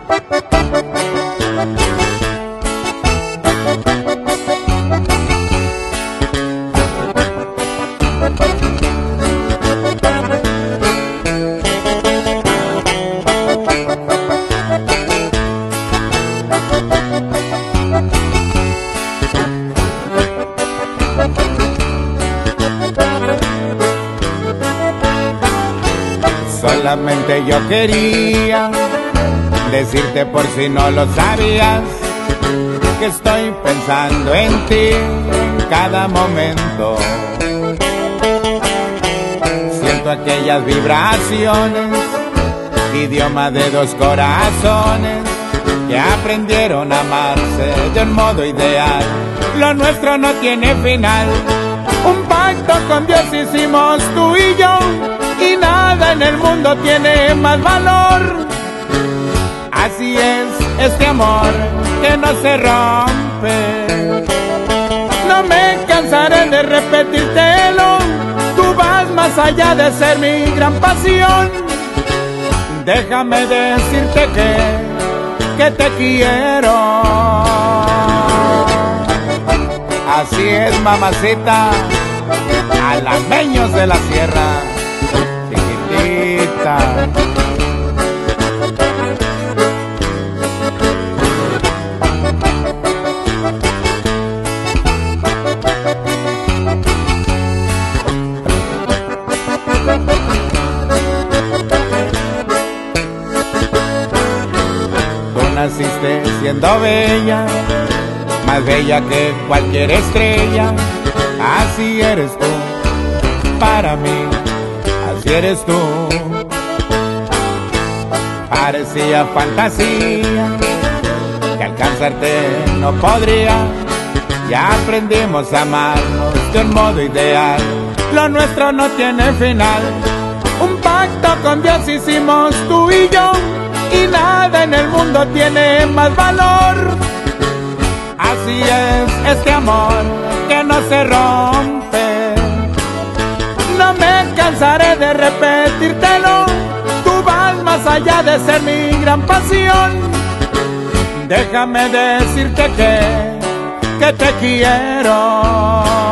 Solamente yo quería decirte, por si no lo sabías, que estoy pensando en ti en cada momento. Siento aquellas vibraciones, idioma de dos corazones que aprendieron a amarse de un modo ideal. Lo nuestro no tiene final, un pacto con Dios hicimos tú y yo, y nada en el mundo tiene más valor. Así es este amor que no se rompe. No me cansaré de repetírtelo, tú vas más allá de ser mi gran pasión. Déjame decirte que te quiero. Así es, mamacita, alameños de la sierra, chiquitita. Tú naciste siendo bella, más bella que cualquier estrella. Así eres tú, para mí, así eres tú. Parecía fantasía que alcanzarte no podría. Ya aprendimos a amarnos de un modo ideal. Lo nuestro no tiene final, un pacto con Dios hicimos tú y yo, y nada en el mundo tiene más valor. Así es este amor que no se rompe. No me cansaré de repetírtelo, tú vas más allá de ser mi gran pasión. Déjame decirte que te quiero.